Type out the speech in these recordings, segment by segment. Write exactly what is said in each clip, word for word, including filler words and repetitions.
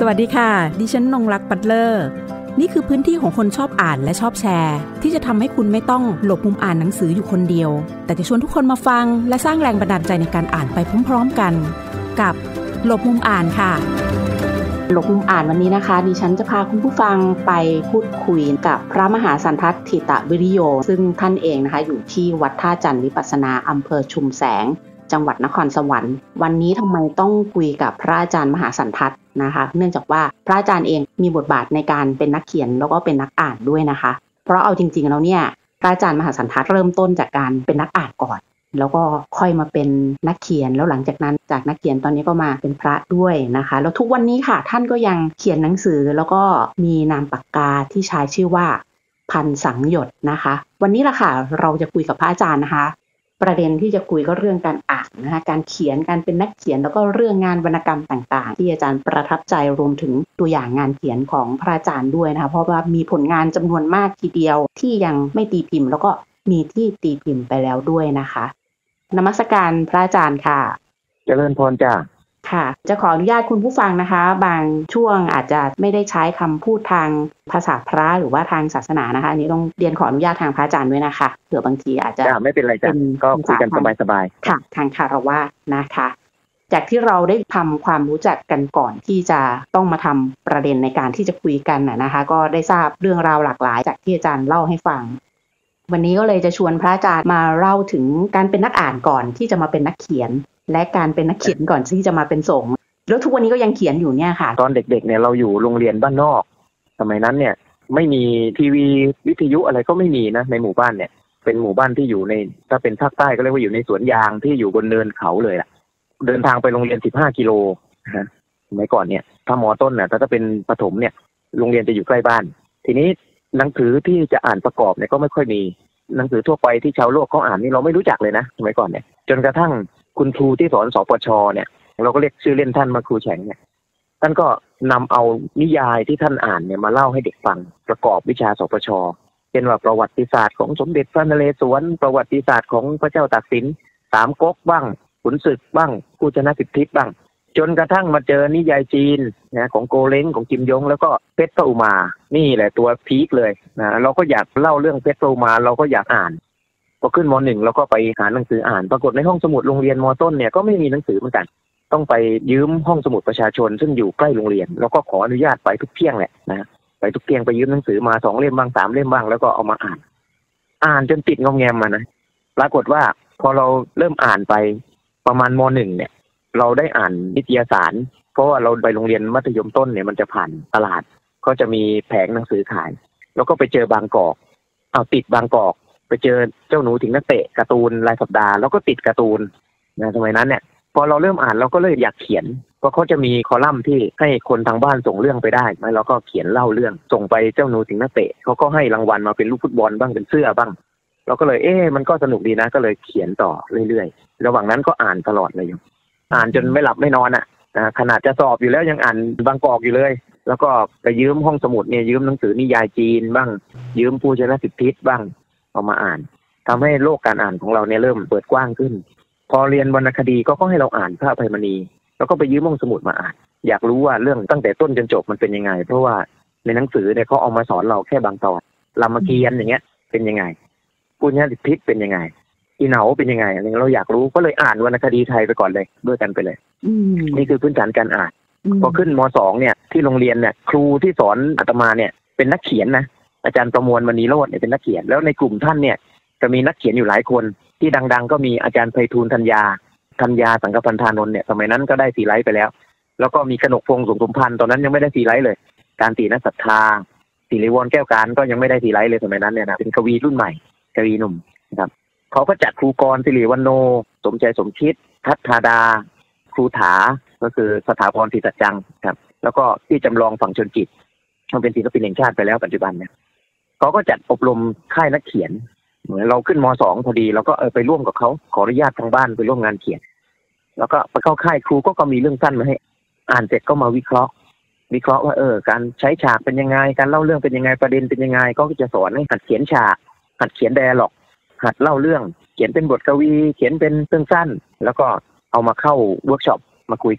วัสดีค่ะดิฉันนงรักปัตเลอร์นี่คือพื้นที่ของคนชอบอ่านและชอบแชร์ที่จะทำให้คุณไม่ต้องหลบมุมอ่านหนังสืออยู่คนเดียวแต่จะชวนทุกคนมาฟังและสร้างแรงบันดาลใจในการอ่านไปพร้อมๆกันกับหลบมุมอ่านค่ะหลบมุมอ่านวันนี้นะคะดิฉันจะพาคุณผู้ฟังไปพูดคุยกับพระมหาสันทัดถิตวิริโยซึ่งท่านเองนะคะอยู่ที่วัดท่าจันทร์วิปัสสนาอำเภอชุมแสงจังหวัดนครสวรรค์วันนี้ทำไมต้องคุยกับพระอาจารย์มหาสันทัดนะคะเนื่องจากว่าพระอาจารย์เองมีบทบาทในการเป็นนักเขียนแล้วก็เป็นนักอ่านด้วยนะคะเพราะเอาจริงๆแล้วเนี่ยพระอาจารย์มหาสันทัดเริ่มต้นจากการเป็นนักอ่านก่อนแล้วก็ค่อยมาเป็นนักเขียนแล้วหลังจากนั้นจากนักเขียนตอนนี้ก็มาเป็นพระด้วยนะคะแล้วทุกวันนี้ค่ะท่านก็ยังเขียนหนังสือแล้วก็มีนามปากกาที่ใช้ชื่อว่าพันสังหยดนะคะวันนี้ล่ะค่ะเราจะคุยกับพระอาจารย์นะคะประเด็นที่จะคุยก็เรื่องการอ่านนะคะการเขียนการเป็นนักเขียนแล้วก็เรื่องงานวรรณกรรมต่างๆที่อาจารย์ประทับใจรวมถึงตัวอย่างงานเขียนของพระอาจารย์ด้วยนะคะเพราะว่ามีผลงานจำนวนมากทีเดียวที่ยังไม่ตีพิมพ์แล้วก็มีที่ตีพิมพ์ไปแล้วด้วยนะคะนมัสการพระอาจารย์ค่ะเจริญพรจ้าค่ะจะขออนุญาตคุณผู้ฟังนะคะบางช่วงอาจจะไม่ได้ใช้คำพูดทางภาษาพระหรือว่าทางศาสนานะคะอันนี้ต้องเรียนขออนุญาตทางพระอาจารย์ด้วยนะคะเผื่อบางทีอาจจะไม่เป็นไรจ้ะก็คุยกันสบายๆค่ะทางคารวะนะคะจากที่เราได้ทำความรู้จักกันก่อนที่จะต้องมาทำประเด็นในการที่จะคุยกันนะคะก็ได้ทราบเรื่องราวหลากหลายจากที่อาจารย์เล่าให้ฟังวันนี้ก็เลยจะชวนพระอาจารย์มาเล่าถึงการเป็นนักอ่านก่อนที่จะมาเป็นนักเขียนและการเป็นนักเขียนก่อนที่จะมาเป็นสงฆ์แล้วทุกวันนี้ก็ยังเขียนอยู่เนี่ยค่ะตอนเด็กๆเนี่ยเราอยู่โรงเรียนบ้านนอกสมัยนั้นเนี่ยไม่มีทีวีวิทยุอะไรก็ไม่มีนะในหมู่บ้านเนี่ยเป็นหมู่บ้านที่อยู่ในถ้าเป็นภาคใต้ก็เรียกว่าอยู่ในสวนยางที่อยู่บนเนินเขาเลยล่ะเดินทางไปโรงเรียนสิบห้ากิโลนะฮะสมัยก่อนเนี่ยถ้ามอต้นน่ะถ้าเป็นประถมเนี่ยโรงเรียนจะอยู่ใกล้บ้านทีนี้หนังสือที่จะอ่านประกอบเนี่ยก็ไม่ค่อยมีหนังสือทั่วไปที่ชาวโลกเขาอ่านนี่เราไม่รู้จักเลยนะสมัยก่อนเนี่ยจนกระทั่งคุณครูที่สอนสปชเนี่ยเราก็เรียกชื่อเล่นท่านมาครูแฉงเนี่ยท่านก็นำเอานิยายที่ท่านอ่านเนี่ยมาเล่าให้เด็กฟังประกอบวิชาสปชเช่นว่าประวัติศาสตร์ของสมเด็จพระนเรศวรประวัติศาสตร์ของพระเจ้าตากสินสามก๊กบ้างขุนศึกบ้างผู้ชนะสิทธิบ้างจนกระทั่งมาเจอนิยายจีนนะของโกเล้งของจิมยงแล้วก็เพชรพระอุมานี่แหละตัวพีคเลยนะเราก็อยากเล่าเรื่องเพชรพระอุมาเราก็อยากอ่านพอขึ้นม.หนึ่งเราก็ไปหาหนังสืออ่านปรากฏในห้องสมุดโรงเรียนม.ต้นเนี่ยก็ไม่มีหนังสือเหมือนกันต้องไปยืมห้องสมุดประชาชนซึ่งอยู่ใกล้โรงเรียนแล้วก็ขออนุญาตไปทุกเที่ยงแหละนะไปทุกเที่ยงไปยืมหนังสือมาสองเล่มบ้างสามเล่มบ้างแล้วก็เอามาอ่านอ่านจนติดงอมแงมมานะปรากฏว่าพอเราเริ่มอ่านไปประมาณม.หนึ่งเนี่ยเราได้อ่านนิตยสารเพราะว่าเราไปโรงเรียนมัธยมต้นเนี่ยมันจะผ่านตลาดก็จะมีแผงหนังสือขายแล้วก็ไปเจอบางกอกเอาติดบางกอกไปเจอเจ้าหนูถึงนักเตะการ์ตูนรายสัปดาห์แล้วก็ติดการ์ตูนนะสมัยนั้นเนี่ยพอเราเริ่มอ่านเราก็เลยอยากเขียนเพราะเขาจะมีคอลัมน์ที่ให้คนทางบ้านส่งเรื่องไปได้แล้วเราก็เขียนเล่าเรื่องส่งไปเจ้าหนูถึงนักเตะเขาก็ให้รางวัลมาเป็นลูกฟุตบอลบ้างเป็นเสื้อบ้างเราก็เลยเอ๊ะมันก็สนุกดีนะก็เลยเขียนต่อเรื่อยๆระหว่างนั้นก็อ่านตลอดเลยอ่านจนไม่หลับไม่นอนอ่ะนะขนาดจะสอบอยู่แล้วยังอ่านบางกอกอยู่เลยแล้วก็ไปยืมห้องสมุดเนี่ยยืมหนังสือนิยายจีนบ้างยืมผู้ชนะสิทธิบ้างเอามาอ่านทำให้โลกการอ่านของเราเนี่ยเริ่มเปิดกว้างขึ้นพอเรียนวรรณคดีก็ก็ให้เราอ่านพระอภัยมณีแล้วก็ไปยืมห้องสมุดมาอ่านอยากรู้ว่าเรื่องตั้งแต่ต้นจนจบมันเป็นยังไงเพราะว่าในหนังสือเนี่ยเขาเอามาสอนเราแค่บางตอนรามเกียรติ์อย่างเงี้ยเป็นยังไงผู้ชนะสิทธิเป็นยังไงอีเหนาเป็นยังไงอะไรเราอยากรู้ก็เลยอ่านวรรณคดีไทยไปก่อนเลยด้วยกันไปเลยนี่คือพื้นฐานการอ่านพอขึ้นม.สอง เนี่ยที่โรงเรียนเนี่ยครูที่สอนอาตมาเนี่ยเป็นนักเขียนนะอาจารย์ประมวลมณีโรจน์เนี่ยเป็นนักเขียนแล้วในกลุ่มท่านเนี่ยจะมีนักเขียนอยู่หลายคนที่ดังๆก็มีอาจารย์ไพฑูรย์ธัญญาธัญญาสังฆพันธานนท์เนี่ยสมัยนั้นก็ได้สีไลท์ไปแล้วแล้วก็มีกนกพงษ์สุขสมพันธ์ตอนนั้นยังไม่ได้สีไลท์เลยการตีนักศรัทธาศิริวรแก้วการก็ยังไม่ได้สีไลท์เลยสมัยนั้นเนี่ยนะเป็นกวีรุ่นใหม่กวีหนุ่มนะครับเขาก็จัดครูกรศิริวรรณโนสมใจสมคิดทัตธาดาครูถาก็คือสถาพรศิษย์จังครับแล้วก็ที่จำลองฝั่งชนจิตมันเป็นศิลปินแห่งชาติไปแล้วปัจจุบันเนี่ยเขาก็จัดอบรมค่ายนักเขียนเหมือนเราขึ้นม.สอง พอดีเราก็เออไปร่วมกับเขาขออนุญาตทางบ้านไปร่วมงานเขียนแล้วก็ไปเข้าค่ายครูก็ก็มีเรื่องสั้นมาให้อ่านเสร็จก็มาวิเคราะห์วิเคราะห์ว่าเออการใช้ฉากเป็นยังไงการเล่าเรื่องเป็นยังไงประเด็นเป็นยังไงก็จะสอนให้หัดเขียนฉากหัดเขียนไดอะล็อกหัดเล่าเรื่องเขียนเป็นบทกวีเขียนเป็นเรื่องสั้นแล้วก็เอามาเข้าเวิร์กช็อปมาคุยกัน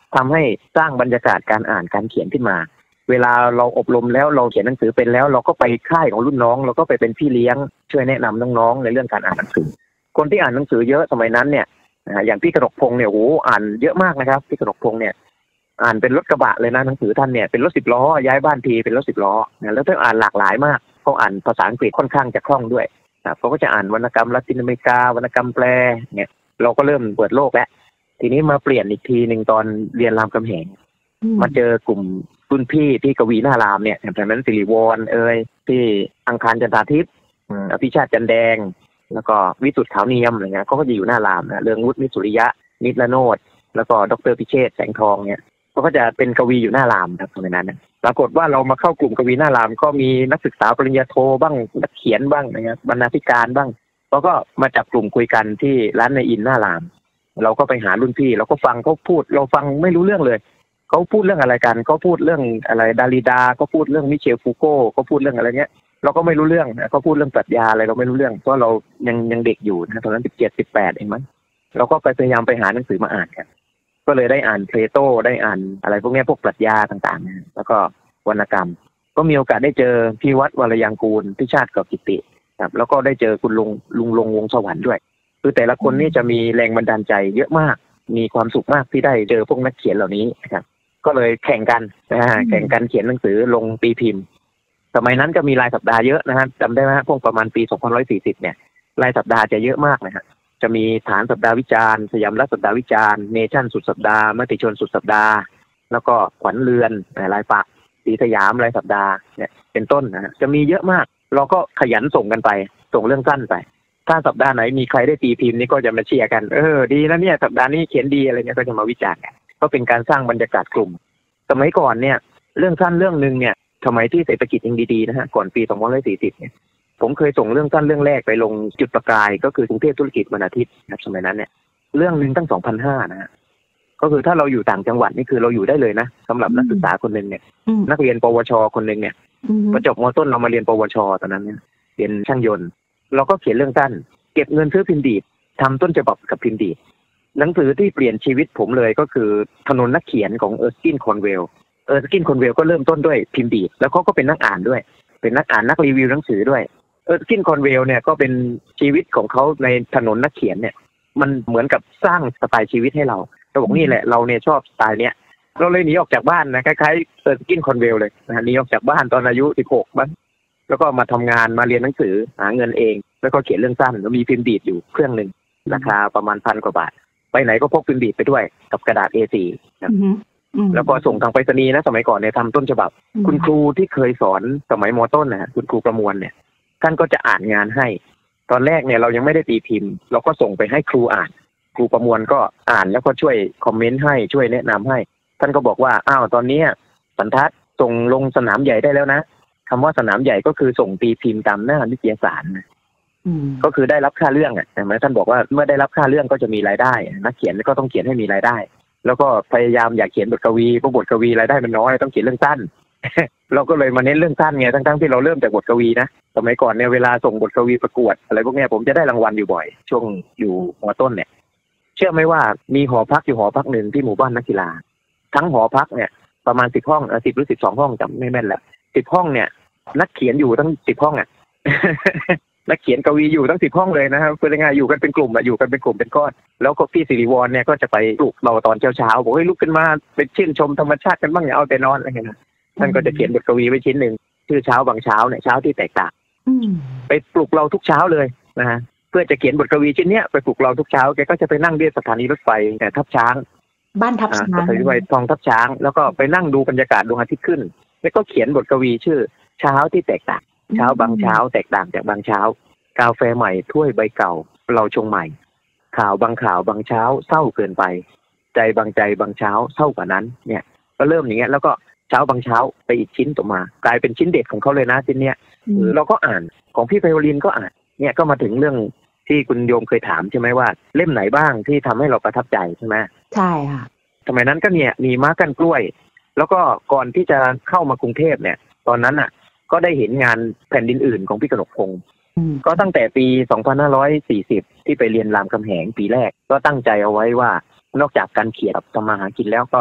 ทำให้สร้างบรรยากาศการอ่านการเขียนขึ้นมาเวลาเราอบรมแล้วเราเขียนหนังสือเป็นแล้วเราก็ไปค่ายของรุ่นน้องเราก็ไปเป็นพี่เลี้ยงช่วยแนะนำน้องๆในเรื่องการอ่านหนังสือคนที่อ่านหนังสือเยอะสมัยนั้นเนี่ยอย่างพี่กนกพงษ์เนี่ยโอ้อ่านเยอะมากนะครับพี่กนกพงษ์เนี่ยอ่านเป็นรถกระบะเลยนะหนังสือท่านเนี่ยเป็นรถสิบล้อย้ายบ้านทีเป็นรถสิบล้อแล้วท่านอ่านหลากหลายมากเขาอ่านภาษาอังกฤษค่อนข้างจะคล่องด้วยเขาก็จะอ่านวรรณกรรมละตินอเมริกาวรรณกรรมแปลเนี่ยเราก็เริ่มเปิดโลกแล้วทีนี้มาเปลี่ยนอีกทีหนึ่งตอนเรียนรามคำแหงมาเจอกลุ่มรุ่นพี่ที่กวีหน้ารามเนี่ยอย่างนั้นสิริวรเอ่ยที่อังคารจันทราทิพย์อภิชาติจันแดงแล้วก็วิสุทธิ์ขาวเนียมอะไรเงี้ยเขาก็จะอยู่หน้ารามนะเรืองวุฒินิสุริยะนิตรโนดแล้วก็ดรพิเชษฐ์แสงทองเนี่ยเขาก็จะเป็นกวีอยู่หน้ารามครับตรงนั้นนะปรากฏว่าเรามาเข้ากลุ่มกวีหน้ารามก็มีนักศึกษาปริญญาโทบ้างนักเขียนบ้างนะครับบรรณาธิการบ้างเขาก็มาจับกลุ่มคุยกันที่ร้านในอินหน้ารามเราก็ไปหารุ่นพี่เราก็ฟังเขาพูดเราฟังไม่รู้เรื่องเลยเขาพูดเรื่องอะไรกันเขาพูดเรื่องอะไรดาริดาก็พูดเรื่องมิเชลฟูโก้ก็พูดเรื่องอะไรเงี้ยเราก็ไม่รู้เรื่องเขาพูดเรื่องปรัชญาอะไรเราไม่รู้เรื่องเพราะเรายังยังเด็กอยู่นะตอนนั้นสิบเจ็ดสิบแปดเองมั้งเราก็ไปพยายามไปหาหนังสือมาอ่านกันก็เลยได้อ่านเพลโตได้อ่านอะไรพวกนี้พวกปรัชญาต่างๆนะแล้วก็วรรณกรรมก็มีโอกาสได้เจอพี่วัดวรยางกูลพิชาติกกิติครับแล้วก็ได้เจอคุณลุงลุงลงวงสวรรค์ด้วยคือแต่ละคนนี่จะมีแรงบันดาลใจเยอะมากมีความสุขมากที่ได้เจอพวกนักเขียนเหล่านี้นะครับก็เลยแข่งกันนะแข่งกันเขียนหนังสือลงตีพิมพ์สมัยนั้นก็มีรายสัปดาห์เยอะนะฮะจำได้ไหมพวกประมาณปีสองพันหนึ่งร้อยสี่สิบเนี่ยรายสัปดาห์จะเยอะมากนะฮะจะมีฐานสัปดาห์วิจารณ์สยามรัฐสัปดาห์วิจารณ์เนชั่นสุดสัปดาห์มติชนสุดสัปดาห์แล้วก็ขวัญเรือนรายปักสีสยามรายสัปดาห์เนี่ยเป็นต้นนะฮะจะมีเยอะมากเราก็ขยันส่งกันไปส่งเรื่องสั้นไปถ้าสัปดาห์ไหนมีใครได้ตีพิมพ์นี่ก็จะมาเชียร์กันเออดีนะเนี่ยสัปดาห์นี้เขียนดีอะไรเงี้ยก็จะมาวิจารณ์กันก็เป็นการสร้างบรรยากาศกลุ่มสมัยก่อนเนี่ยเรื่องสั้นเรื่องนึงเนี่ยสมัยที่เศรษฐกิจยังดีๆนะฮะก่อนปีสองพันหนึ่งร้อยสี่สิบเนี่ยผมเคยส่งเรื่องสั้นเรื่องแรกไปลงจุดประกายก็คือกรุงเทพธุรกิจวันอาทิตย์นะสมัยนั้นเนี่ยเรื่องนึงตั้ง สองพันห้าร้อย นะฮะก็คือถ้าเราอยู่ต่างจังหวัดนี่คือเราอยู่ได้เลยนะสำหรับนักศึกษาคนนึงเนี่ยนักเรียนปวชคนนึงเนี่ยพอจบม.ต้นเรามาเรียนปวชตอนนั้นเนี่ยเรียนช่างยนต์เราก็เขียนเรื่องสั้นเก็บเงินซื้อพิมพ์ดีดทำต้นฉบับกับพิมพ์ดีดหนังสือที่เปลี่ยนชีวิตผมเลยก็คือถนนนักเขียนของเออร์สกินคอนเวลเออร์สกินคอนเวลก็เริ่มต้นด้วยพิมพ์ดีดแล้วเขาก็เป็นนักอ่านด้วยเป็นนักอ่านนักรีวิวหนังสือด้วยเออร์สกินคอนเวลเนี่ยก็เป็นชีวิตของเขาในถนนนักเขียนเนี่ยมันเหมือนกับสร้างสไตล์ชีวิตให้เราเราบอกนี่แหละเราเนี่ยชอบสไตล์เนี้ยเราเลยหนีออกจากบ้านนะคล้ายๆเออร์สกินคอนเวลเลยนะหนีออกจากบ้านตอนอายุสิบหกบ้างแล้วก็มาทำงานมาเรียนหนังสือหาเงินเองแล้วก็เขียนเรื่องสั้นแล้วมีพิมพ์ดีดอยู่เครื่องนึงราคาประมาณพันกว่าบาทไปไหนก็พกพิมพ์ดีดไปด้วยกับกระดาษ เอ โฟร์ นะแล้วก็ส่งทางไปรษณีย์นะสมัยก่อนเนี่ยทำต้นฉบับคุณครูที่เคยสอนสมัยม.ต้นนะคุณครูประมวลเนี่ยท่านก็จะอ่านงานให้ตอนแรกเนี่ยเรายังไม่ได้ตีพิมพ์เราก็ส่งไปให้ครูอ่านครูประมวลก็อ่านแล้วก็ช่วยคอมเมนต์ให้ช่วยแนะนำให้ท่านก็บอกว่าอ้าวตอนนี้บรรทัดส่งลงสนามใหญ่ได้แล้วนะคำว่าสนามใหญ่ก็คือส่งตีพิมพ์ตามหน้านิตยสารนะก็คือได้รับค่าเรื่องอ่ะแต่เมื่อท่านบอกว่าเมื่อได้รับค่าเรื่องก็จะมีรายได้นักเขียนก็ต้องเขียนให้มีรายได้แล้วก็พยายามอยากเขียนบทกวีเพราะบทกวีรายได้มันน้อยต้องเขียนเรื่องสั้น เราก็เลยมาเน้นเรื่องสั้นไงทั้งๆที่เราเริ่มจากบทกวีนะสมัยก่อนเนี่ยเวลาส่งบทกวีประกวดอะไรพวกนี้ผมจะได้รางวัลอยู่บ่อยช่วงอยู่ม.ต้นเนี่ยเชื่อไหมว่ามีหอพักอยู่หอพักหนึ่งที่หมู่บ้านนักกีฬาทั้งหอพักเนี่ยประมาณสิบห้องสิบหรือสิบสองห้องจำไม่แม่นละสิบห้องเนี่ยนักเขียนอยู่ทั้งสิบห้องอ่ะ นักเขียนกวีอยู่ทั้งสิบห้องเลยนะครับเป็นยังไงอยู่กันเป็นกลุ่มอ่ะอยู่กันเป็นกลุ่มเป็นก้อนแล้วก็พี่สิริวรเนี่ยก็จะไปปลุกเราตอนเช้าๆบอกให้ลุกขึ้นมาไปชื่นชมธรรมชาติกันบ้างอย่าเอาแต่นอนอะไรเงี้ยนะท่านก็จะเขียนบทกวีไว้ชิ้นหนึ่งชื่อเช้าบางเช้าเนี่ยเช้าที่แตกต่างไปปลุกเราทุกเช้าเลยนะฮะเพื่อจะเขียนบทกวีชิ้นเนี้ยไปปลุกเราทุกเช้าแกก็จะไปนั่งเรียบสถานีรถไฟแต่ทับช้างบ้านทับช้างสถานีรถไฟทองทับช้างแล้วก็ไปนั่งดูบรรยากาศดวงอาทิตย์ขึ้นแล้วก็เขียนบทกวีชื่อเช้าที่แตกต่างเช้าบางเช้าแตกต่างจากบางเช้ากาแฟใหม่ถ้วยใบเก่าเราชงใหม่ข่าวบางข่าวบางเช้าเศร้าเกินไปใจบางใจบางเช้าเศร้ากว่านั้นเนี่ยก็เริ่มอย่างเงี้ยแล้วก็เช้าบางเช้าไปอีกชิ้นต่อมากลายเป็นชิ้นเด็ดของเขาเลยนะชิ้นเนี้ยเราก็อ่านของพี่ไพโอลินก็อ่านเนี่ยก็มาถึงเรื่องที่คุณโยมเคยถามใช่ไหมว่าเล่มไหนบ้างที่ทำให้เราประทับใจใช่ไหมใช่ค่ะสมัยนั้นก็เนี่ยมีม้ากั้นกล้วยแล้วก็ก่อนที่จะเข้ามากรุงเทพเนี่ยตอนนั้นอ่ะก็ได้เห็นงานแผ่นดินอื่นของพี่กนกพงษ์ก็ตั้งแต่ปีสองพันห้าร้อยสี่สิบที่ไปเรียนรามคำแหงปีแรกก็ตั้งใจเอาไว้ว่านอกจากการเขียนทำมาหากินแล้วก็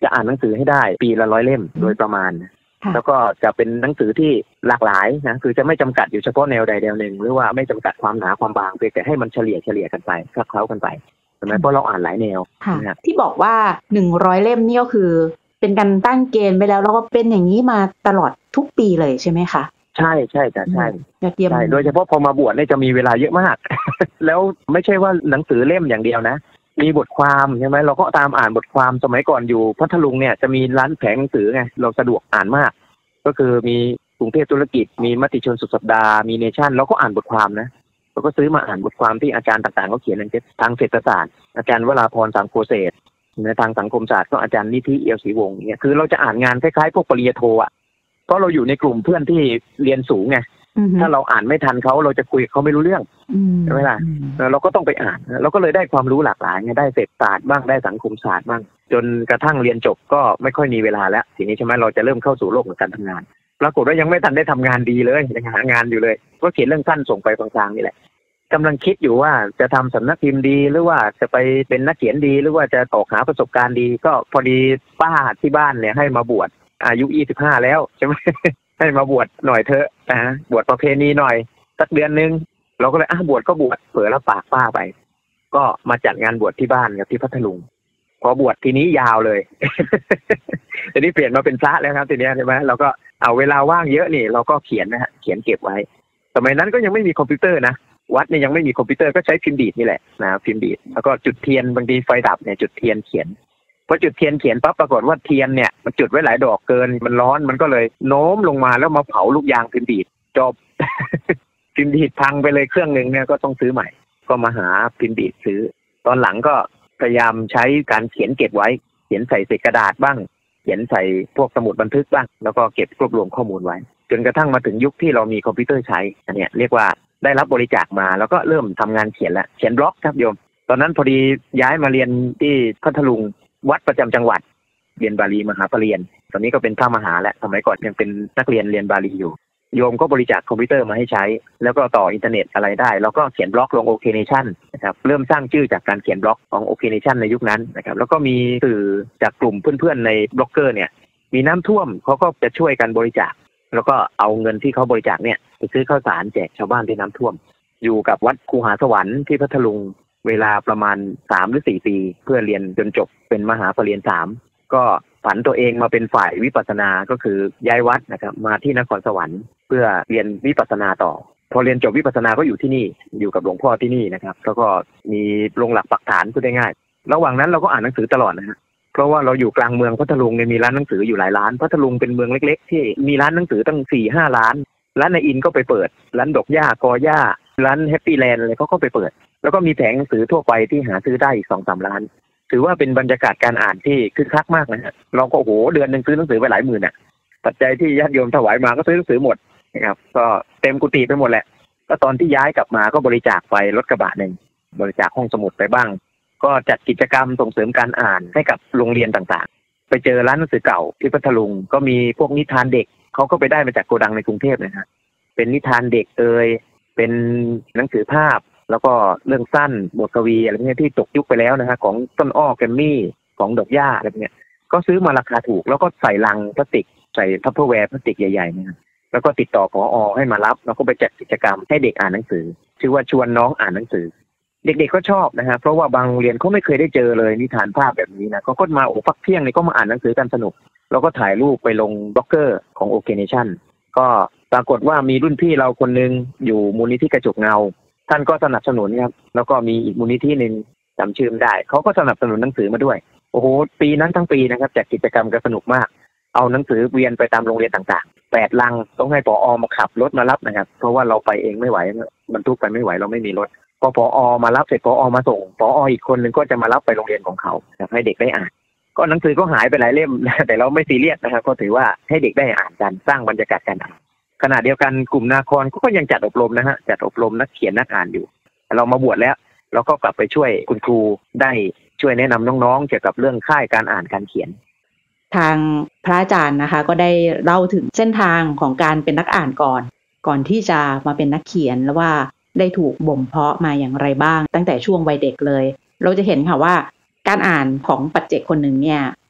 จะอ่านหนังสือให้ได้ปีละร้อยเล่มโดยประมาณแล้วก็จะเป็นหนังสือที่หลากหลายนะคือจะไม่จำกัดอยู่เฉพาะแนวใดแนวหนึ่งหรือว่าไม่จำกัดความหนาความบางเพียงแต่ให้มันเฉลี่ยเฉลี่ยกันไปคลักเคล้ากันไปใช่ไหมเพราะเราอ่านหลายแนวนะที่บอกว่าหนึ่งร้อยเล่มนี่ก็คือเป็นการตั้งเกณฑ์ไปแล้วแล้วก็เป็นอย่างนี้มาตลอดทุกปีเลยใช่ไหมคะใช่ใช่จ้ะใช่ใช่โดยเฉพาะพอมาบวชเนี่ยจะมีเวลาเยอะมาก แล้วไม่ใช่ว่าหนังสือเล่มอย่างเดียวนะมีบทความใช่ไหมเราก็ตามอ่านบทความสมัยก่อนอยู่พัทลุงเนี่ยจะมีร้านแผงหนังสือไงเราสะดวกอ่านมากก็คือมีกรุงเทพธุรกิจมีมติชนสุดสัปดาห์มีเนชั่นเราก็อ่านบทความนะเราก็ซื้อมาอ่านบทความที่อาจารย์ต่างๆเขาเขียนในทางเศรษฐศาสตร์อาจารย์วราพรสามโคเศษในทางสังคมศาสตร์ก็อาจารย์นิธิเอียวศรีวงศ์เนี่ยคือเราจะอ่านงานคล้ายๆพวกปริญญาโทอ่ะเพราะเราอยู่ในกลุ่มเพื่อนที่เรียนสูงไงถ้าเราอ่านไม่ทันเขาเราจะคุยเขาไม่รู้เรื่องใช่ไหมล่ะเราก็ต้องไปอ่านเราก็เลยได้ความรู้หลากหลายไงได้เศรษฐศาสตร์บ้างได้สังคมศาสตร์บ้างจนกระทั่งเรียนจบก็ไม่ค่อยมีเวลาแล้วทีนี้ใช่ไหมเราจะเริ่มเข้าสู่โลกของการทำงานปรากฏว่ายังไม่ทันได้ทำงานดีเลยยังหางานอยู่เลยก็เขียนเรื่องสั้นส่งไปกลางๆนี่แหละกำลังคิดอยู่ว่าจะทำสำนักพิมพ์ดีหรือว่าจะไปเป็นนักเขียนดีหรือว่าจะออกหาประสบการณ์ดีก็พอดีป้าที่บ้านเนี่ยให้มาบวชอายุยี่สิบห้าแล้วใช่ไหม ให้มาบวชหน่อยเถอะนะบวชประเพณีหน่อยสักเดือนนึงเราก็เลยอ่ะบวชก็บวชเผลอรับปากป้าไปก็มาจัดงานบวชที่บ้านกับที่พัทลุงพอบวชทีนี้ยาวเลย ทีนี้เปลี่ยนมาเป็นพระแล้วครับทีนี้ใช่ไหมเราก็เอาเวลาว่างเยอะนี่เราก็เขียนนะฮะเขียนเก็บไว้สมัยนั้นก็ยังไม่มีคอมพิวเตอร์นะวัดเนี่ยยังไม่มีคอมพิวเตอร์ก็ใช้พิมพ์ดีดนี่แหละนะพิมพ์ดีดแล้วก็จุดเทียนบางทีไฟดับเนี่ยจุดเทียนเขียนพอจุดเทียนเขียนปั๊บปรากฏว่าเทียนเนี่ยมันจุดไว้หลายดอกเกินมันร้อนมันก็เลยโน้มลงมาแล้วมาเผาลูกยางพิมพ์ดีดจบ พิมพ์ดีดพังไปเลยเครื่องนึงเนี่ยก็ต้องซื้อใหม่ก็มาหาพิมพ์ดีดซื้อตอนหลังก็พยายามใช้การเขียนเก็บไว้เขียนใส่เศษกระดาษบ้างเขียนใส่พวกสมุดบันทึกบ้างแล้วก็เก็บรวบรวมข้อมูลไว้จนกระทั่งมาถึงยุคที่เรามีคอมพิวเตอร์ใช้อันนี้เรียกว่าได้รับบริจาคมาแล้วก็เริ่มทำงานเขียนแล้วเขียนบล็อกครับโยมตอนนั้นพอดีย้ายมาเรียนที่พัทลุงวัดประจำจังหวัดเรียนบาลีมหาปรริญญาตอนนี้ก็เป็นพระมหาแล้วสมัยก่อนยังเป็นนักเรียนเรียนบาลีอยู่โยมก็บริจาคคอมพิวเตอร์มาให้ใช้แล้วก็ต่ออินเทอร์เน็ตอะไรได้แล้วก็เขียนบล็อกลง โอ เค Nation นะครับเริ่มสร้างชื่อจากการเขียนบล็อกของ โอ เค Nation ในยุคนั้นนะครับแล้วก็มีสื่อจากกลุ่มเพื่อนๆในบล็อกเกอร์เนี่ยมีน้ำท่วมเขาก็จะช่วยกันบริจาคแล้วก็เอาเงินที่เขาบริจาคเนี่ยไปซื้อข้าวสารแจกชาวบ้านที่น้ำท่วมอยู่กับวัดคูหาสวรรค์ที่พัทลุงเวลาประมาณสามหรือสี่ปีเพื่อเรียนจนจบเป็นมหาปรริญญาสามก็ผันตัวเองมาเป็นฝ่ายวิปัสสนาก็คือย้ายวัดนะครับมาที่นครสวรรค์เพื่อเรียนวิปัสสนาต่อพอเรียนจบวิปัสสนาก็อยู่ที่นี่อยู่กับหลวงพ่อที่นี่นะครับแล้วก็มีลงหลักปักฐานพูดได้ง่ายระหว่างนั้นเราก็อ่านหนังสือตลอดนะฮะเพราะว่าเราอยู่กลางเมืองพัทลุงเนี่ยมีร้านหนังสืออยู่หลายร้านพัทลุงเป็นเมืองเล็กๆที่มีร้านหนังสือตั้ง สี่ห้า ร้านร้านในอินก็ไปเปิดร้านดอกหญ้ากอหญ้าร้านแฮปปี้แลนด์อะไรเขาก็ไปเปิดแล้วก็มีแผงหนังสือทั่วไปที่หาซื้อได้อีก สองสาม ร้านถือว่าเป็นบรรยากาศการอ่านที่คึกคักมากนะฮะเราก็โอ้โหเดือนนึงซื้อหนังสือไปหลายหมื่นน่ะปัจจัยที่ญาติโยมถวายมาก็ซื้อหนังสือหมดนะครับก็เต็มกุฏิไปหมดแหละก็ตอนที่ย้ายกลับมาก็บริจาคไปรถกระบะนึงบริจาคห้องสมุดไปบ้างก็จัดกิจกรรมส่งเสริมการอ่านให้กับโรงเรียนต่างๆไปเจอร้านหนังสือเก่าที่พัทลุงก็มีพวกนิทานเด็กเขาก็ไปได้มาจากโกดังในกรุงเทพนะฮะเป็นนิทานเด็กเอ่ยเป็นหนังสือภาพแล้วก็เรื่องสั้นบทกวีอะไรพวกนี้ที่ตกยุคไปแล้วนะฮะของต้นอ้อแกมมี่ของดอกหญ้าอะไรพวกนี้ก็ซื้อมาราคาถูกแล้วก็ใส่ลังพลาสติกใส่ทัพเปอร์แวร์พลาสติกใหญ่ๆนะแล้วก็ติดต่อผอ.ให้มารับแล้วก็ไปจัดกิจกรรมให้เด็กอ่านหนังสือชื่อว่าชวนน้องอ่านหนังสือเด็กๆก็ชอบนะฮะเพราะว่าบางโรงเรียนเขาไม่เคยได้เจอเลยนิทานภาพแบบนี้นะเขาก็มาโอ้พักเที่ยงนี่ก็มาอ่านหนังสือกันสนุกแล้วก็ถ่ายรูปไปลงบล็อกเกอร์ของ โอ เค Nation ก็ปรากฏว่ามีรุ่นพี่เราคนนึงอยู่มูลนิธิกระจกเงาท่านก็สนับสนุนครับแล้วก็มีอีกมูลนิธินึงจำชื่อไม่ได้เขาก็สนับสนุนหนังสือมาด้วยโอ้โหปีนั้นทั้งปีนะครับจัดกิจกรรมกันสนุกมากเอาหนังสือเวียนไปตามโรงเรียนต่างๆแปดลังต้องให้ผอ.มาขับรถมารับนะครับเพราะว่าเราไปเองไม่ไหวบรรทุกไปไม่ไหวเราไม่มีรถพอผอ.มารับเสร็จผอ.มาส่งผอ.อีกคนนึงก็จะมารับไปโรงเรียนของเขาให้เด็กได้อ่านก็หนังสือก็หายไปหลายเล่มแต่เราไม่ซีเรียสนะครับก็ถือว่าให้เด็กได้อ่านกันสร้างบรรยากาศการอ่านขณะเดียวกันกลุ่มนาครก็ยังจัดอบรมนะฮะจัดอบรมนักเขียนนักอ่านอยู่เรามาบวชแล้วเราก็กลับไปช่วยคุณครูได้ช่วยแนะนำน้องๆเกี่ยวกับเรื่องค่ายการอ่านการเขียนทางพระอาจารย์นะคะก็ได้เล่าถึงเส้นทางของการเป็นนักอ่านก่อนก่อนที่จะมาเป็นนักเขียนแล้วว่าได้ถูกบ่มเพาะมาอย่างไรบ้างตั้งแต่ช่วงวัยเด็กเลยเราจะเห็นค่ะว่าการอ่านของปัจเจกคนหนึ่งเนี่ย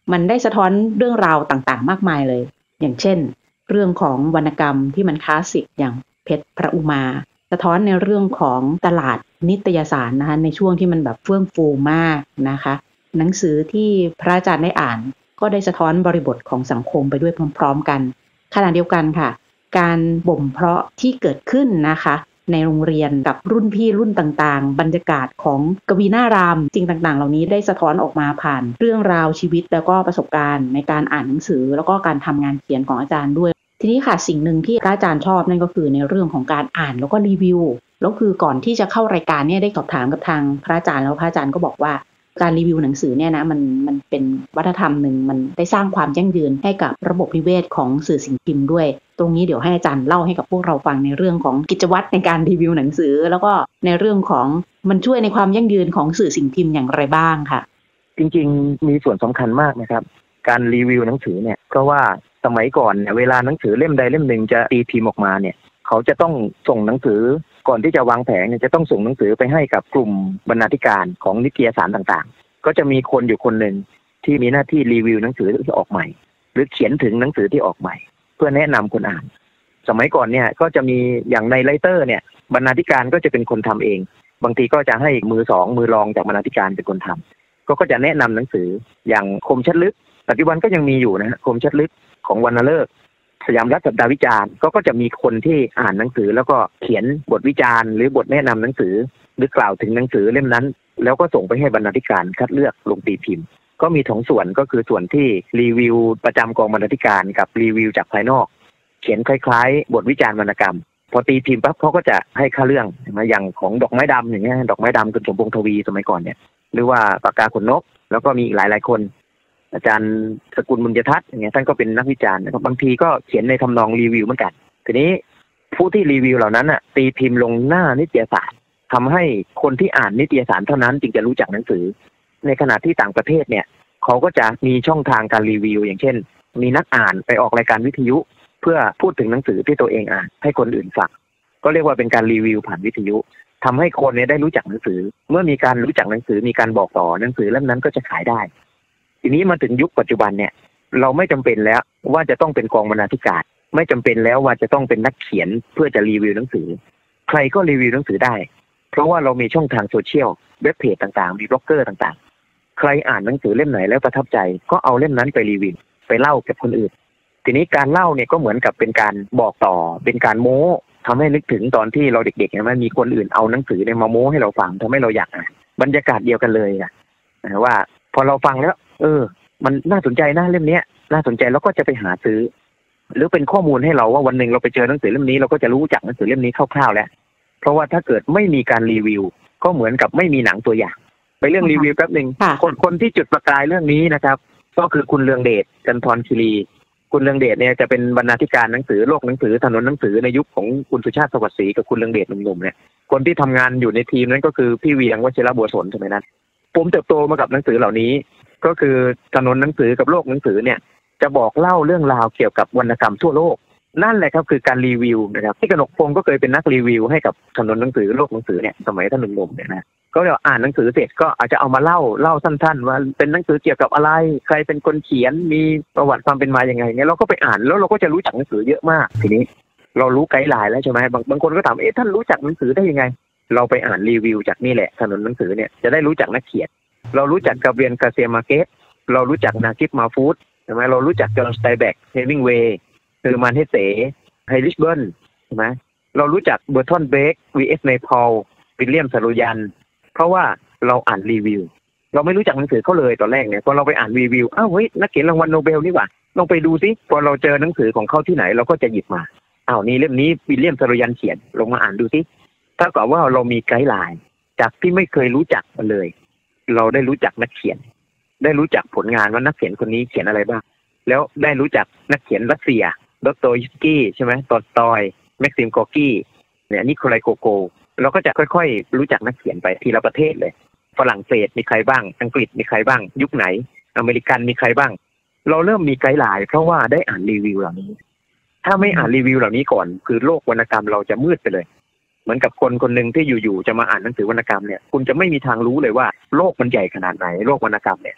มันได้สะท้อนเรื่องราวต่างๆมากมายเลยอย่างเช่นเรื่องของวรรณกรรมที่มันคลาสสิกอย่างเพชรพระอุมาสะท้อนในเรื่องของตลาดนิตยสารนะคะในช่วงที่มันแบบเฟื่องฟูมากนะคะหนังสือที่พระอาจารย์ได้อ่านก็ได้สะท้อนบริบทของสังคมไปด้วยพร้อมๆกันขณะเดียวกันค่ะการบ่มเพาะที่เกิดขึ้นนะคะในโรงเรียนกับรุ่นพี่รุ่นต่างๆบรรยากาศของกวีนารามจริงต่างๆเหล่านี้ได้สะท้อนออกมาผ่านเรื่องราวชีวิตแล้วก็ประสบการณ์ในการอ่านหนังสือแล้วก็การทำงานเขียนของอาจารย์ด้วยทีนี้ค่ะสิ่งหนึ่งที่พระอาจารย์ชอบนั่นก็คือในเรื่องของการอ่านแล้วก็รีวิวแล้วคือก่อนที่จะเข้ารายการเนี่ยได้สอบถามกับทางพระอาจารย์แล้วพระอาจารย์ก็บอกว่าการรีวิวหนังสือเนี่ยนะมันมันเป็นวัฒนธรรมหนึ่งมันได้สร้างความยั่งยืนให้กับระบบนิเวศของสื่อสิ่งพิมพ์ด้วยตรงนี้เดี๋ยวให้อาจารย์เล่าให้กับพวกเราฟังในเรื่องของกิจวัตรในการรีวิวหนังสือแล้วก็ในเรื่องของมันช่วยในความยั่งยืนของสื่อสิ่งพิมพ์อย่างไรบ้างค่ะจริงๆมีส่วนสำคัญมากนะครับการรีวิวหนังสือเนี่ยเพราะว่าสมัยก่อนเนี่ยเวลาหนังสือเล่มใดเล่มหนึ่งจะตีพิมพ์ออกมาเนี่ยเขาจะต้องส่งหนังสือก่อนที่จะวางแผงเนี่ยจะต้องส่งหนังสือไปให้กับกลุ่มบรรณาธิการของนิตยสารต่างๆก็จะมีคนอยู่คนหนึ่งที่มีหน้าที่รีวิวหนังสือที่ออกใหม่หรือเขียนถึงหนังสือที่ออกใหม่เพื่อแนะนำคนอ่านสมัยก่อนเนี่ยก็จะมีอย่างในไรเตอร์เนี่ยบรรณาธิการก็จะเป็นคนทำเองบางทีก็จะให้มือสองมือรองจากบรรณาธิการเป็นคนทำก็ก็จะแนะนำหนังสืออย่างคมชัดลึกปัจจุบันก็ยังมีอยู่นะฮะคมชัดลึกของวรรณฤกษ์สยามรัฐสัปดาห์วิจารณ์ก็ก็จะมีคนที่อ่านหนังสือแล้วก็เขียนบทวิจารณ์หรือบทแนะนำหนังสือหรือกล่าวถึงหนังสือเล่มนั้นแล้วก็ส่งไปให้บรรณาธิการคัดเลือกลงตีพิมพ์ก็มีสองส่วนก็คือส่วนที่รีวิวประจำกองบรรณาธิการกับรีวิวจากภายนอกเขียนคล้ายๆบทวิจารณ์วรรณกรรมพอตีพิมพ์ปั๊บเขาก็จะให้ค่าเรื่องมาอย่างของดอกไม้ดำอย่างเงี้ยดอกไม้ดำคุณสมพงษ์ทวีสมัยก่อนเนี่ยหรือว่าปากกาขนนกแล้วก็มีอีกหลายๆคนอาจารย์สกุลบุญยทัศน์อย่างเงี้ยท่านก็เป็นนักวิจารณ์นะครับบางทีก็เขียนในทำนองรีวิวเหมือนกันทีนี้ผู้ที่รีวิวเหล่านั้นอ่ะตีพิมพ์ลงหน้านิตยสารทำให้คนที่อ่านนิตยสารเท่านั้นจึงจะรู้จักหนังสือในขณะที่ต่างประเทศเนี่ยเขาก็จะมีช่องทางการรีวิวอย่างเช่นมีนักอ่านไปออกรายการวิทยุเพื่อพูดถึงหนังสือที่ตัวเองอ่านให้คนอื่นฟังก็เรียกว่าเป็นการรีวิวผ่านวิทยุทำให้คนเนี่ยได้รู้จักหนังสือเมื่อมีการรู้จักหนังสือมีการบอกต่อหนังสือเล่มนั้นก็จะขายได้ทีนี้มาถึงยุคปัจจุบันเนี่ยเราไม่จำเป็นแล้วว่าจะต้องเป็นกองบรรณาธิการไม่จำเป็นแล้วว่าจะต้องเป็นนักเขียนเพื่อจะรีวิวหนังสือใครก็รีวิวหนังสือได้เพราะว่าเรามีช่องทางโซเชียลเว็บเพจต่างๆมีบล็อกเกอร์ต่างๆใครอ่านหนังสือเล่มไหนแล้วประทับใจก็เอาเล่มนั้นไปรีวิวไปเล่ากับคนอื่นทีนี้การเล่าเนี่ยก็เหมือนกับเป็นการบอกต่อเป็นการโม้ทำให้นึกถึงตอนที่เราเด็กๆเนี่ยมันมีคนอื่นเอาหนังสือเนี่ยมาโม้ให้เราฟังทำให้เราอยากอ่านบรรยากาศเดียวกันเลยนะว่าพอเราฟังแล้วเออมันน่าสนใจนะเล่มนี้น่าสนใจแล้วก็จะไปหาซื้อหรือเป็นข้อมูลให้เราว่าวันหนึ่งเราไปเจอหนังสือเล่มนี้เราก็จะรู้จักหนังสือเล่มนี้คร่าวๆแล้วเพราะว่าถ้าเกิดไม่มีการรีวิวก็เหมือนกับไม่มีหนังตัวอย่างไปเรื่องรีวิวแป๊บนึงคนคนที่จุดประกายเรื่องนี้นะครับก็คือคุณเลืองเดชจันทรคีรีคุณเลืองเดชเนี่ยจะเป็นบรรณาธิการหนังสือโลกหนังสือถนนหนังสือในยุคของคุณสุชาติสวัสดิ์ศรีกับคุณเลืองเดชหนุ่มๆเนี่ยคนที่ทำงานอยู่ในทีมนั้นก็คือพี่เวียงวชิรบัวสนใช่ไหมนั้นผมเติบโตมากับหนังสือเหล่านี้ก็คือถนนหนังสือกับโลกหนังสือเนี่ยจะบอกเล่าเรื่องราวเกี่ยวกับวรรณกรรมทั่วโลกนั่นแหละครับคือการรีวิวนะครับที่กนกพงศ์ก็เคยเป็นนักรีวิวให้กับถนนหนังสือโลกหนังสือเนี่ยสมัยท่านหนุ่มๆเนี่ยนะก็เดี๋ยวอ่านหนังสือเสร็จก็อาจจะเอามาเล่าเล่าสั้นๆว่าเป็นหนังสือเกี่ยวกับอะไรใครเป็นคนเขียนมีประวัติความเป็นมาอย่างไงเนี่ยเราก็ไปอ่านแล้วเราก็จะรู้จักหนังสือเยอะมากทีนี้เรารู้ไกด์ไลน์แล้วใช่ไหมบางบางคนก็ถามเอ๊ะท่านรู้จักหนังสือได้ยังไงเราไปอ่านรีวิวจากนี่แหละถนนหนังสือเนี่ยจะได้รู้จักนักเขียนเรารู้จักกาเบรียล กาเซีย มาร์เกสเรารู้จักนากิฟ มาฟูดใช่ไหมเรารู้จักจอห์น สไตแบ็ก เฮมิงเวย์เฮอร์มัน เฮสเซไฮริชเบิร์นใช่ไหมเรารู้จักเบอร์ทอน เบรก วี เอส เนพอล วิลเลียม สโรยันเพราะว่าเราอ่านรีวิวเราไม่รู้จักหนังสือเขาเลยตอนแรกเนี่ยพอเราไปอ่านรีวิวอ้าวเฮ้ยนักเขียนรางวัลโนเบลนี่หว่าลองไปดูซิพอเราเจอหนังสือของเขาที่ไหนเราก็จะหยิบมาอ้าวนี่เล่มนี้วิลเลียม สโรยันเขียนลงมาอ่านดูซิถ้ากับว่าเรามีไกด์ไลน์จากที่ไม่เคยรู้จักมาเลยเราได้รู้จักนักเขียนได้รู้จักผลงานว่านักเขียนคนนี้เขียนอะไรบ้างแล้วได้รู้จักนักเขียนรัสเซียดอสโตยสกี้ใช่ไหมตอลสตอยแม็กซิม กอร์กี้เนี่ยนิโคลัย โกโกเราก็จะค่อยๆรู้จักนักเขียนไปทีละประเทศเลยฝรั่งเศสมีใครบ้างอังกฤษมีใครบ้างยุคไหนอเมริกันมีใครบ้างเราเริ่มมีไกด์ไลน์เพราะว่าได้อ่านรีวิวเหล่านี้ถ้าไม่อ่านรีวิวเหล่านี้ก่อนคือโลกวรรณกรรมเราจะมืดไปเลยเหมือนกับคนคนหนึ่งที่อยู่ๆจะมาอ่านหนังสือวรรณกรรมเนี่ยคุณจะไม่มีทางรู้เลยว่าโลกมันใหญ่ขนาดไหนโลกวรรณกรรมเนี่ย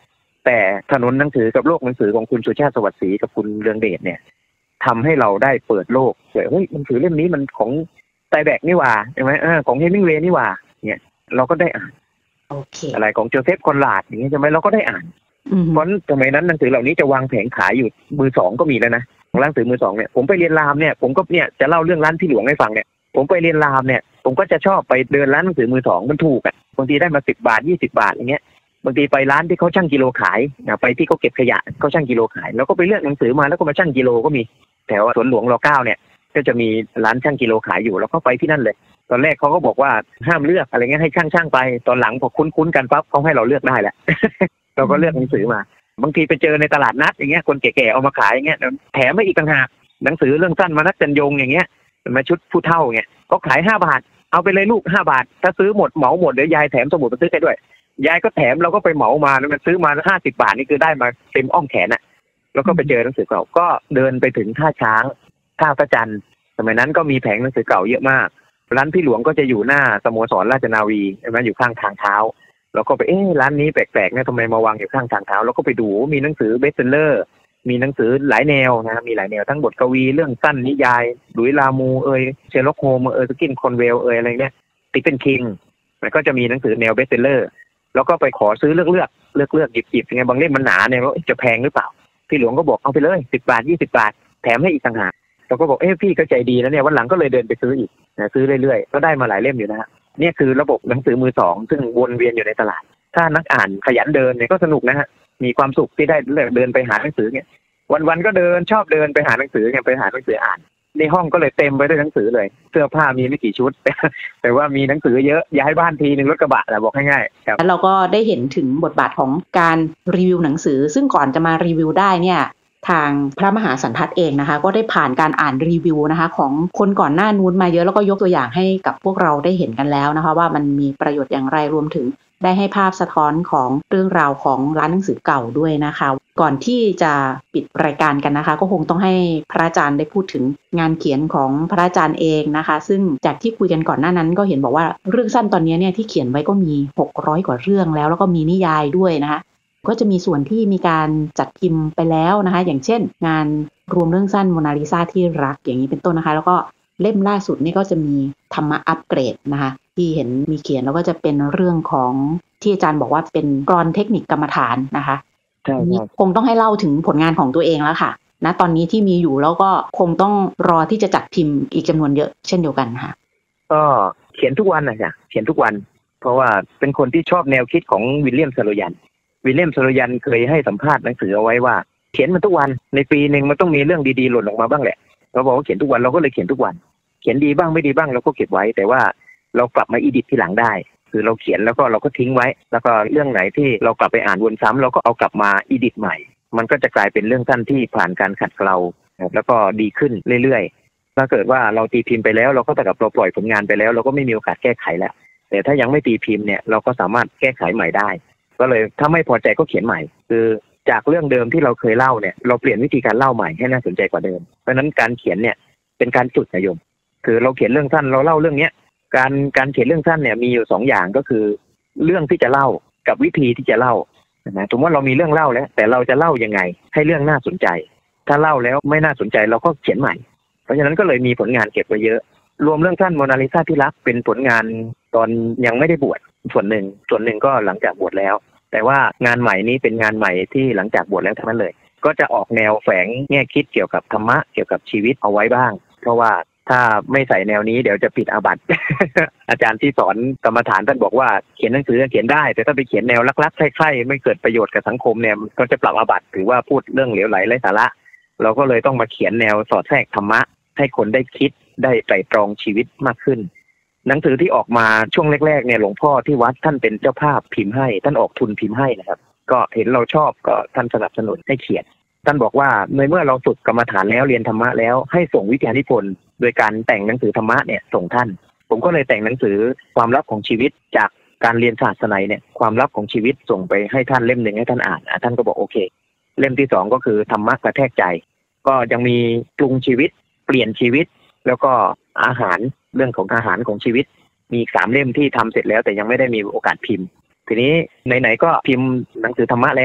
แต่ถนนหนังสือกับโลกหนังสือของคุณสุชาติสวัสดิ์ศรีกับคุณเรืองเดชเนี่ยทำให้เราได้เปิดโลกเฮ้ยหนังสือเล่มนี้มันของไตแบกนี่หว่าใช่ไหมเออของเฮมิงเวย์นี่หว่าเนี่ยเราก็ได้อ่านโอเคอะไรของโจเซฟคอนราดอย่างเงี้ยใช่ไหมเราก็ได้อ่านเพราะสมัยนั้นหนังสือเหล่านี้จะวางแผงขายอยู่มือสองก็มีแล้วนะร้านหนังสือมือสองเนี่ยผมไปเรียนรามเนี่ยผมก็เนี่ยจะเล่าเรื่องร้านพี่หลวงให้ฟังเนี่ยผมไปเรียนรามเนี่ยผมก็จะชอบไปเดินร้านหนังสือมือสองมันถูกอ่ะบางทีได้มาสิบบาทยี่สิบบาทอย่างเงี้ยบางทีไปร้านที่เขาชั่งกิโลขายไปที่เขาเก็บขยะเขาชั่งกิโลขายแล้วก็ไปเลือกหนังสือมาแล้วก็มาชั่งกิโลก็มีแถวสวนหลวงรอเก้าเนี่ยก็จะมีร้านชั่งกิโลขายอยู่แล้วก็ไปที่นั่นเลยตอนแรกเขาก็บอกว่าห้ามเลือกอะไรเงี้ยให้ช่างช่างไปตอนหลังพอคุ้นๆกันปั๊บเขาให้เราเลือกได้แหละ เราก็เลือกหนังสือมาบางทีไปเจอในตลาดนัดอย่างเงี้ยคนแก่ๆเอามาขายอย่างเงี้ยแถมไม่อีกต่างหากหนังสือเรื่องสั้นมานัดจันยงอย่างเงี้ยมาชุดผู้เฒ่าเงี้ยก็ขายห้าบาทเอาไปเลยลูกห้าบาทถ้าซื้อหมดเหมาหมดเดี๋ยวยายแถมสมุดมาซื้อให้ด้วยยายก็แถมเราก็ไปเหมามาแล้วมันซื้อมาห้าสิบบาทนี่คือได้มาเต็มอ้อมแขนอ่ะแล้วก็ไปเจอหนังสือเก่าก็เดินไปถึงท่าช้างท่าพระจันทร์สมัยนั้นก็มีแผงหนังสือเก่าเยอะมากร้านพี่หลวงก็จะอยู่หน้าสโมสรราชนาวีใช่ไหมอยู่ข้างทางเท้าแล้วก็ไปเอ๊ะร้านนี้แปลกๆเนี่ยทำไมมาวางอยู่ข้างทางเท้าแล้วก็ไปดูมีหนังสือเบสเซลเลอร์มีหนังสือหลายแนวนะมีหลายแนวทั้งบทกวีเรื่องสั้นนิยายหลุยส์ลามูเอ่ยเชอร์ล็อกโฮมเอ่ยสกินคอนเวลเอ่ยอะไรเนี่ยติเป็นคิงมันก็จะมีหนังสือแนวเบสเซลเลอร์แล้วก็ไปขอซื้อเลือกเลือกเลือกเลือกหยิบหยิบยังไงบางเล่มมันหนาเนี่ยว่าจะแพงหรือเปล่าพี่หลวงก็บอกเอาไปเลยสิบบาทยี่สิบบาทแถมให้อีกต่างหากเราก็บอกเอ้พี่ก็ใจดีนะเนี่ยวันหลังก็เลยเดินไปซื้ออีกนะซื้อเรื่อยๆก็ได้มาหลายเล่มอยู่นะฮะนี่คือระบบหนังสือมือสองซึ่งวนเวียนอยู่ในตลาดถ้านักอ่านขยันเดินเนี่ยก็สนุกนะฮะมีความสุขที่ได้เดินไปหาหนังสือเนี่ยวันๆก็เดินชอบเดินไปหาหนังสือเนี่ยไปหาหนังสืออ่านในห้องก็เลยเต็มไปด้วยหนังสือเลยเสื้อผ้ามีไม่กี่ชุด แต่ว่ามีหนังสือเยอะย้ายบ้านทีนึงรถกระบะแหละบอกง่ายๆครับแล้วเราก็ได้เห็นถึงบทบาทของการรีวิวหนังสือซึ่งก่อนจะมารีวิวได้เนี่ยทางพระมหาสันทัดเองนะคะก็ได้ผ่านการอ่านรีวิวนะคะของคนก่อนหน้านู้นมาเยอะแล้วก็ยกตัวอย่างให้กับพวกเราได้เห็นกันแล้วนะคะว่ามันมีประโยชน์อย่างไรรวมถึงได้ให้ภาพสะท้อนของเรื่องราวของร้านหนังสือเก่าด้วยนะคะก่อนที่จะปิดรายการกันนะคะก็คงต้องให้พระอาจารย์ได้พูดถึงงานเขียนของพระอาจารย์เองนะคะซึ่งจากที่คุยกันก่อนหน้านั้นก็เห็นบอกว่าเรื่องสั้นตอนนี้เนี่ยที่เขียนไว้ก็มีหกร้อยกว่าเรื่องแล้วแล้วก็มีนิยายด้วยนะคะก็จะมีส่วนที่มีการจัดพิมพ์ไปแล้วนะคะอย่างเช่นงานรวมเรื่องสั้นโมนาลิซาที่รักอย่างนี้เป็นต้นนะคะแล้วก็เล่มล่าสุดนี่ก็จะมีธรรมะอัปเกรดนะคะที่เห็นมีเขียนแล้วก็จะเป็นเรื่องของที่อาจารย์บอกว่าเป็นกลอนเทคนิคกรรมฐานนะคะนี่คงต้องให้เล่าถึงผลงานของตัวเองแล้วค่ะณตอนนี้ที่มีอยู่แล้วก็คงต้องรอที่จะจัดพิมพ์อีกจำนวนเยอะเช่นเดียวกันค่ะก็เขียนทุกวันนะจ๊ะเขียนทุกวันเพราะว่าเป็นคนที่ชอบแนวคิดของวิลเลียมซาโลยันวิลเลียมซาโลยันเคยให้สัมภาษณ์หนังสือเอาไว้ว่าเขียนมันทุกวันในปีนึงมันต้องมีเรื่องดีๆหล่นออกมาบ้างแหละเราบอกว่าเขียนทุกวันเราก็เลยเขียนทุกวันเขียนดีบ้างไม่ดีบ้างเราก็เก็บไว้แต่ว่าเรากลับมาอีดิททีหลังได้คือเราเขียนแล้วก็เราก็ทิ้งไว้แล้วก็เรื่องไหนที่เรากลับไปอ่านวนซ้ำเราก็เอากลับมาอีดิทใหม่มันก็จะกลายเป็นเรื่องสั้นที่ผ่านการขัดเกลาแล้วก็ดีขึ้นเรื่อยๆถ้าเกิดว่าเราตีพิมพ์ไปแล้วเราก็แต่กับเราปล่อยผลงานไปแล้วเราก็ไม่มีโอกาสแก้ไขแล้วแต่ถ้ายังไม่ตีพิมพ์เนี่ยเราก็สามารถแก้ไขใหม่ได้ก็เลยถ้าไม่พอใจก็เขียนใหม่คือจากเรื่องเดิมที่เราเคยเล่าเนี่ยเราเปลี่ยนวิธีการเล่าใหม่ให้น่าสนใจกว่าเดิมเพราะฉะนั้นการเขียนเนี่ยเป็นการจุดนิยมคือเราเขียนเรื่องสั้นเราเล่าเรื่องเนี้ยการการเขียนเรื่องสั้นเนี่ยมีอยู่สองอย่างก็คือเรื่องที่จะเล่ากับวิธีที่จะเล่านะสมมติว่าเรามีเรื่องเล่าแล้วแต่เราจะเล่ายังไงให้เรื่องน่าสนใจถ้าเล่าแล้วไม่น่าสนใจเราก็เขียนใหม่เพราะฉะนั้นก็เลยมีผลงานเก็บไว้เยอะรวมเรื่องสั้นโมนาลิซาที่รักเป็นผลงานตอนยังไม่ได้บวชส่วนหนึ่งส่วนหนึ่งก็หลังจากบวชแล้วแต่ว่างานใหม่นี้เป็นงานใหม่ที่หลังจากบวชแล้วทั้งนั้นเลยก็จะออกแนวแฝงแง่คิดเกี่ยวกับธรรมะเกี่ยวกับชีวิตเอาไว้บ้างเพราะว่าถ้าไม่ใส่แนวนี้เดี๋ยวจะผิดอาบัติ อาจารย์ที่สอนกรรมฐานท่านบอกว่าเขียนหนังสือเขียนได้แต่ถ้าไปเขียนแนวลักๆใคร่ๆไม่เกิดประโยชน์กับสังคมเนี่ยก็จะปรับอาบัติถือว่าพูดเรื่องเหลวไหลไร้สาระเราก็เลยต้องมาเขียนแนวสอดแทรกธรรมะให้คนได้คิดได้ไตร่ตรองชีวิตมากขึ้นหนังสือที่ออกมาช่วงแรกๆเนี่ยหลวงพ่อที่วัดท่านเป็นเจ้าภาพพิมพ์ให้ท่านออกทุนพิมพ์ให้นะครับก็เห็นเราชอบก็ท่านสนับสนุนให้เขียนท่านบอกว่าในเมื่อเราฝึกกรรมฐานแล้วเรียนธรรมะแล้วให้ส่งวิทยานิพนธ์โดยการแต่งหนังสือธรรมะเนี่ยส่งท่านผมก็เลยแต่งหนังสือความลับของชีวิตจากการเรียนศาสนาเนี่ยความลับของชีวิตส่งไปให้ท่านเล่มหนึ่งให้ท่านอ่านท่านก็บอกโอเคเล่มที่สองก็คือธรรมะกระแทกใจก็ยังมีปรุงชีวิตเปลี่ยนชีวิตแล้วก็อาหารเรื่องของอาหารของชีวิตมีสามเล่มที่ทำเสร็จแล้วแต่ยังไม่ได้มีโอกาสพิมพ์ทีนี้ไหนๆก็พิมพ์หนังสือธรรมะแล้ว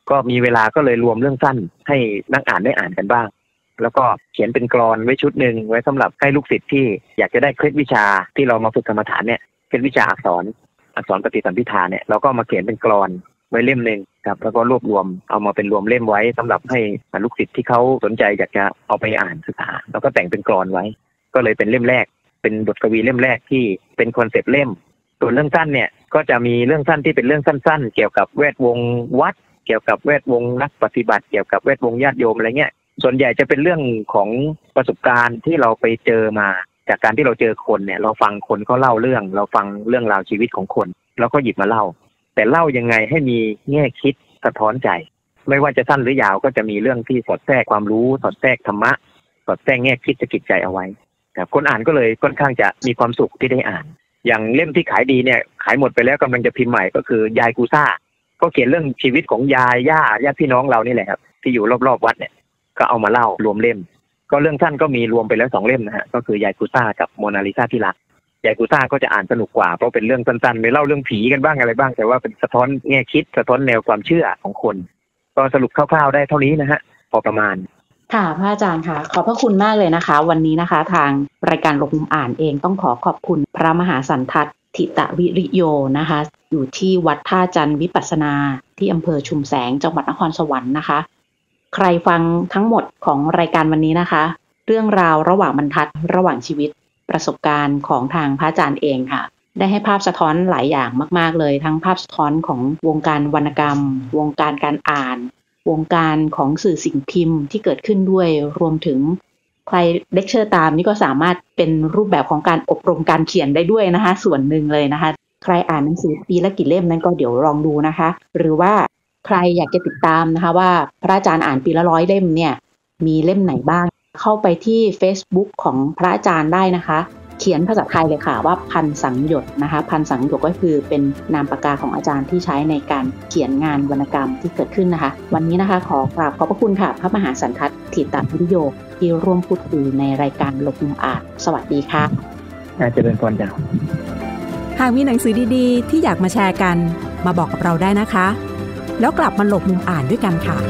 ก็มีเวลาก็เลยรวมเรื่องสั้นให้นักอ่านได้อ่านกันบ้างแล้วก็เขียนเป็นกลอนไว้ชุดหนึ่งไว้สำหรับให้ลูกศิษย์ที่อยากจะได้เคล็ดวิชาที่เรามาฝึกกรรมฐานเนี่ยเคล็ดวิชาอักษรอักษรปฏิสัมภิทาเนี่ยเราก็มาเขียนเป็นกลอนไว้เล่มนึงครับแล้วก็รวบรวมเอามาเป็นรวมเล่มไว้สำหรับให้ลูกศิษย์ที่เขาสนใจอยากจะเอาไปอ่านศึกษาแล้วก็แต่งเป็นกลอนไว้ก็เลยเป็นเล่มแรกเป็นบทกวีเล่มแรกที่เป็นคอนเซปต์เล่มส่วนเรื่องสั้นเนี่ยก็จะมีเรื่องสั้นที่เป็นเรื่องสั้นๆเกี่ยวกับแวดวงวัดเกี่ยวกับแวดวงนักปฏิบัติเกี่ยวกับแวดวงญาติโยมอะไรเงี้ยส่วนใหญ่จะเป็นเรื่องของประสบการณ์ที่เราไปเจอมาจากการที่เราเจอคนเนี่ยเราฟังคนเขาเล่าเรื่องเราฟังเรื่องราวชีวิตของคนแล้วก็หยิบมาเล่าแต่เล่ายังไงให้มีแง่คิดสะท้อนใจไม่ว่าจะสั้นหรือยาวก็จะมีเรื่องที่สอดแทรกความรู้สอดแทรกธรรมะสอดแทรกแง่คิดสะกิดใจเอาไว้แต่คนอ่านก็เลยค่อนข้างจะมีความสุขที่ได้อ่านอย่างเล่มที่ขายดีเนี่ยขายหมดไปแล้วกำลังจะพิมพ์ใหม่ก็คือยายกูซ่าก็เขียนเรื่องชีวิตของยายย่าญาติพี่น้องเรานี่แหละครับที่อยู่รอบๆวัดเนี่ยก็เอามาเล่ารวมเล่มก็เรื่องสั้นก็มีรวมไปแล้วสองเล่มนะฮะก็คือยายกูซ่ากับโมนาลิซาที่รักยายกูซ่าก็จะอ่านสนุกกว่าเพราะเป็นเรื่องสั้นๆไม่เล่าเรื่องผีกันบ้างอะไรบ้างแต่ว่าเป็นสะท้อนแง่คิดสะท้อนแนวความเชื่อของคนก็สรุปคร่าวๆได้เท่านี้นะฮะพอประมาณค่ะพระอาจารย์ค่ะขอบพระคุณมากเลยนะคะวันนี้นะคะทางรายการหลบมุมอ่านเองต้องขอขอบคุณพระมหาสันทัดถิตวิริโยนะคะอยู่ที่วัดท่าจันทร์วิปัสสนาที่อำเภอชุมแสงจังหวัดนครสวรรค์นะคะใครฟังทั้งหมดของรายการวันนี้นะคะเรื่องราวระหว่างบรรทัดระหว่างชีวิตประสบการณ์ของทางพระอาจารย์เองค่ะได้ให้ภาพสะท้อนหลายอย่างมากๆเลยทั้งภาพสะท้อนของวงการวรรณกรรมวงการการอ่านวงการของสื่อสิ่งพิมพ์ที่เกิดขึ้นด้วยรวมถึงใครเลคเชอร์ตามนี่ก็สามารถเป็นรูปแบบของการอบรมการเขียนได้ด้วยนะคะส่วนหนึ่งเลยนะคะใครอ่านหนังสือปีละกี่เล่มนั้นก็เดี๋ยวลองดูนะคะหรือว่าใครอยากจะติดตามนะคะว่าพระอาจารย์อ่านปีละร้อยเล่มเนี่ยมีเล่มไหนบ้างเข้าไปที่ Facebook ของพระอาจารย์ได้นะคะเขียนภาษาไทยเลยค่ะว่าพันสังหยดนะคะพันสังหยดก็คือเป็นนามปากกาของอาจารย์ที่ใช้ในการเขียนงานวรรณกรรมที่เกิดขึ้นนะคะวันนี้นะคะขอกราบขอบพระคุณค่ะพระมหาสันทัดถิตวิริโยที่ร่วมพูดคุยในรายการหลบมุมอ่านสวัสดีค่ะอาจารย์เป็นพรจ้าหากมีหนังสือดีๆที่อยากมาแชร์กันมาบอกกับเราได้นะคะแล้วกลับมาหลบมุมอ่านด้วยกันค่ะ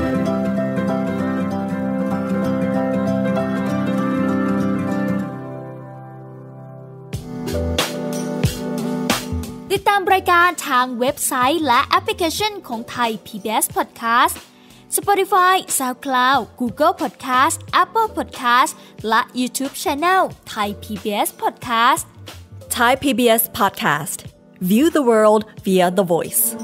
ติดตามรายการทางเว็บไซต์และแอปพลิเคชันของไทย พี บี เอส Podcast Spotify, SoundCloud, Google Podcast, Apple Podcast และ YouTube Channel Thai พี บี เอส Podcast Thai พี บี เอส Podcast View the world via the voice